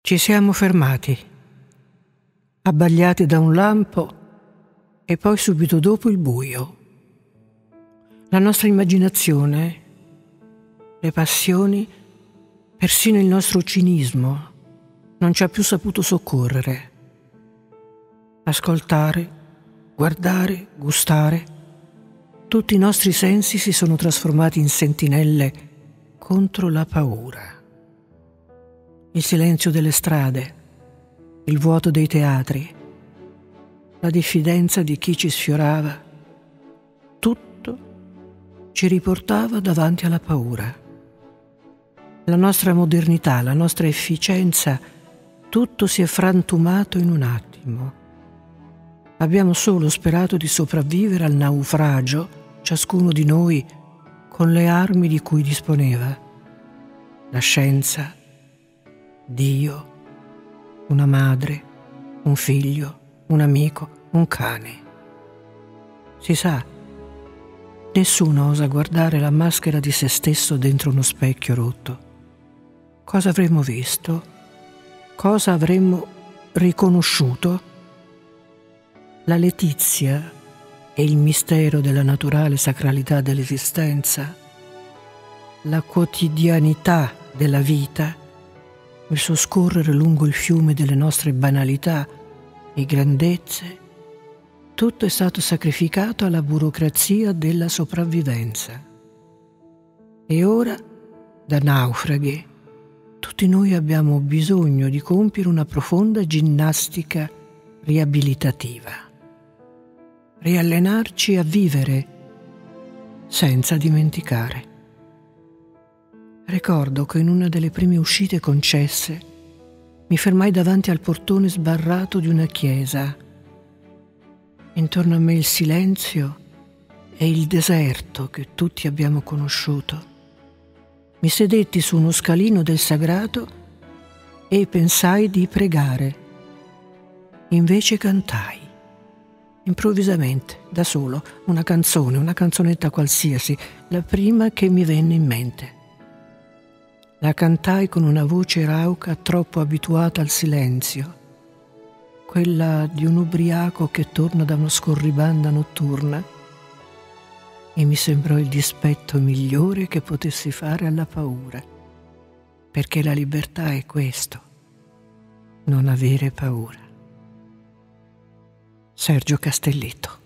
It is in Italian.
Ci siamo fermati, abbagliati da un lampo e poi subito dopo il buio. La nostra immaginazione, le passioni, persino il nostro cinismo non ci ha più saputo soccorrere. Ascoltare, guardare, gustare, tutti i nostri sensi si sono trasformati in sentinelle contro la paura. Il silenzio delle strade, il vuoto dei teatri, la diffidenza di chi ci sfiorava, tutto ci riportava davanti alla paura. La nostra modernità, la nostra efficienza, tutto si è frantumato in un attimo. Abbiamo solo sperato di sopravvivere al naufragio, ciascuno di noi con le armi di cui disponeva. La scienza, Dio, una madre, un figlio, un amico, un cane. Si sa, nessuno osa guardare la maschera di se stesso dentro uno specchio rotto. Cosa avremmo visto? Cosa avremmo riconosciuto? La letizia e il mistero della naturale sacralità dell'esistenza, la quotidianità della vita, il suo scorrere lungo il fiume delle nostre banalità e grandezze, tutto è stato sacrificato alla burocrazia della sopravvivenza. E ora, da naufraghi, tutti noi abbiamo bisogno di compiere una profonda ginnastica riabilitativa, riallenarci a vivere senza dimenticare. Ricordo che in una delle prime uscite concesse mi fermai davanti al portone sbarrato di una chiesa. Intorno a me il silenzio e il deserto che tutti abbiamo conosciuto. Mi sedetti su uno scalino del sagrato e pensai di pregare. Invece cantai, improvvisamente, da solo, una canzone, una canzonetta qualsiasi, la prima che mi venne in mente. La cantai con una voce rauca troppo abituata al silenzio, quella di un ubriaco che torna da una scorribanda notturna, e mi sembrò il dispetto migliore che potessi fare alla paura, perché la libertà è questo, non avere paura. Sergio Castellitto.